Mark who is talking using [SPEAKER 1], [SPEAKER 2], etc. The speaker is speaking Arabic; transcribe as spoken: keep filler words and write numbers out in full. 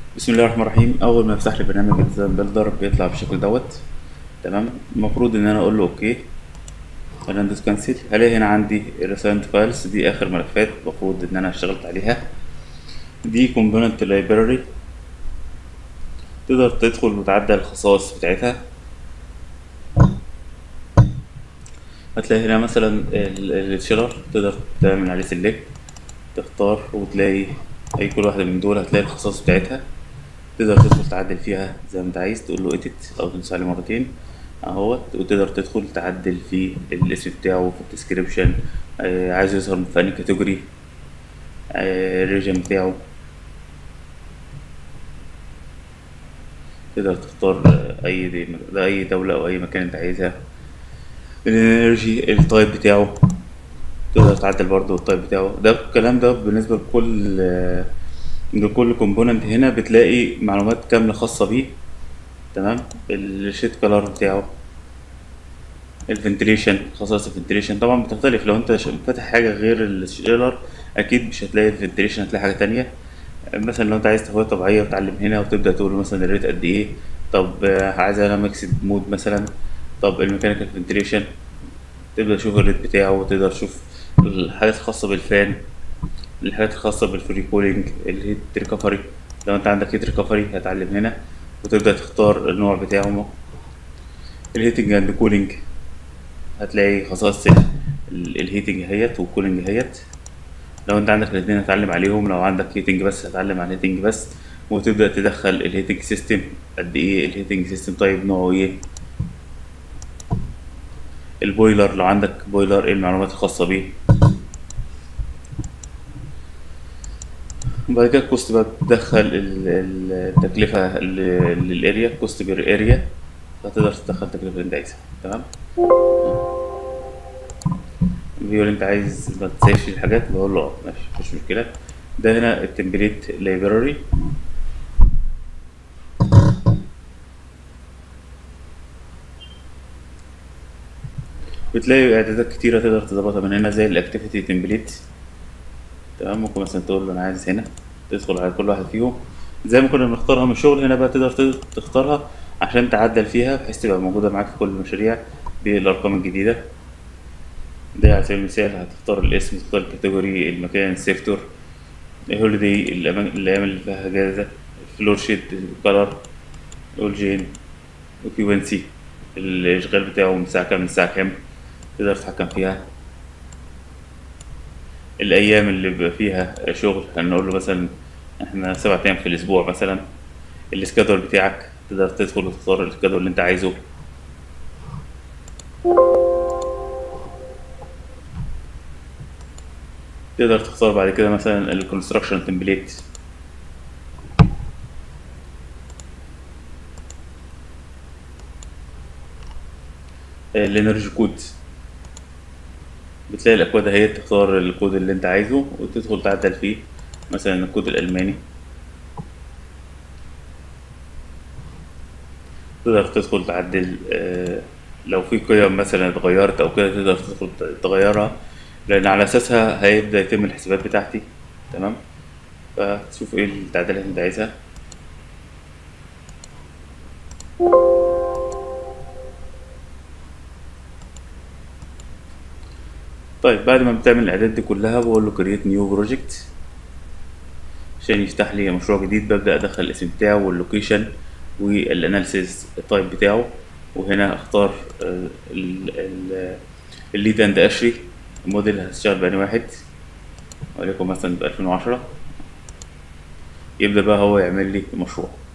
[SPEAKER 1] بسم الله الرحمن الرحيم. اول ما يفتح لي برنامج الديزاين بيلدر بيطلع بالشكل دوت. تمام. المفروض ان انا اقول له اوكي. خلينا ندوس كانسل. هلاقي هنا عندي الريسايند فايلز، دي اخر ملفات المفروض ان انا اشتغلت عليها. دي كومبوننت لايبراري، تقدر تدخل وتعدل الخصائص بتاعتها. هتلاقي هنا مثلا الشيلر، تقدر تعمل عليه سيلكت، تختار وتلاقي اي كل واحدة من دول هتلاقي الخصائص بتاعتها. تقدر تدخل تعدل فيها زي ما انت عايز، تقول له edit او تدوس عليه مرتين اهوت، وتقدر تدخل تعدل في الاسم بتاعه في الديسكريبشن. آه عايز يظهر في انهي كاتيجوري، آه الريجن بتاعه. تقدر تختار آه، اي دي ده اي دولة او اي مكان انت عايزها. الانرجي التايب بتاعه، تقدر تعدل برضو التايب بتاعه. ده الكلام ده بالنسبة لكل آه، لكل كومبوننت هنا بتلاقي معلومات كاملة خاصة بيه. تمام. الشيت كلر بتاعه، الفنتليشن، خصائص الفنتليشن طبعا بتختلف. لو انت ش- فاتح حاجه غير الشيلر اكيد مش هتلاقي الفنتليشن، هتلاقي حاجه تانية. مثلا لو انت عايز تهوية طبيعيه وتعلم هنا وتبدا تقول له مثلا الريت قد ايه. طب آه، عايز انا ميكسد مود مثلا. طب الميكانيكال فنتليشن، تبدا تشوف الريت بتاعه وتقدر تشوف الحاجات الخاصه بالفان، الحاجات الخاصه بالفري كولينج، الهيت ريكفري. لو انت عندك هيت ريكفري هتعلم هنا وتبدا تختار النوع بتاعه. الهيتنج اند كولينج، هتلاقي خصائص ال- ال- الهيتنج اهيت والكولينج اهيت. لو انت عندك الاتنين هتعلم عليهم، لو عندك هيتنج بس هتعلم على الهيتنج بس. وتبدأ تدخل الهيتنج سيستم قد ايه، الهيتنج سيستم طيب نوعه ايه. البويلر لو عندك بويلر ايه المعلومات الخاصة بيه. وبعد كده الكوست بقى تدخل ال- ال- التكلفة ل- للاريا، كوست بير اريا. فتقدر تدخل التكلفة اللي انت عايزها. تمام. بيقول انت عايز ما تسيفش الحاجات، بقول له اه ماشي مفيش مشكلة. ده هنا التمبليت لايبراري. بتلاقي اعدادات كتيرة تقدر تظبطها من هنا زي الاكتيفيتي تمبليت. تمام. ممكن مثلا تقول له انا عايز هنا، تدخل على كل واحد فيهم زي ما كنا بنختارها من الشغل. هنا بقى تقدر ت- تختارها عشان تعدل فيها بحيث تبقى موجودة معاك في كل المشاريع بالأرقام الجديدة. ده على سبيل المثال هتختار الاسم، تختار الكاتيجوري، المكان، السيكتور، الهوليدي، الأما- الأيام اللي فيها أجازة، فلور شيت، الكلر، أولجين، وكيوانسي، الإشغال بتاعه من الساعة كام للساعة كام. تقدر تتحكم فيها. الايام اللي بيبقى فيها شغل هنقول له مثلا احنا سبعة ايام في الاسبوع مثلا. السكادول بتاعك تقدر تدخل وتختار السكادول اللي انت عايزه. تقدر تختار بعد كده مثلا الكونستراكشن تمبليت. الانرجي كود، بتلاقي الاكواد اهي، تختار الكود اللي انت عايزه وتدخل تعدل فيه. مثلا الكود الالماني، تقدر تدخل تعدل آه، لو في قيم مثلا اتغيرت او كده تقدر تدخل تغيرها، لان على اساسها هيبدأ يتم الحسابات بتاعتي. تمام. فتشوف ايه التعديلات اللي انت عايزها. طيب بعد ما بتعمل الاعداد دي كلها بقول له create new project عشان يفتح لي مشروع جديد. ببدأ ادخل الاسم بتاعه واللوكيشن والاناليسيس التايب بتاعه. وهنا اختار الليد اند اشري، الموديل اللي هتشتغل بأني واحد، وليكن مثلا ب ألفين وعشرة. يبدأ بقى هو يعمل لي مشروع.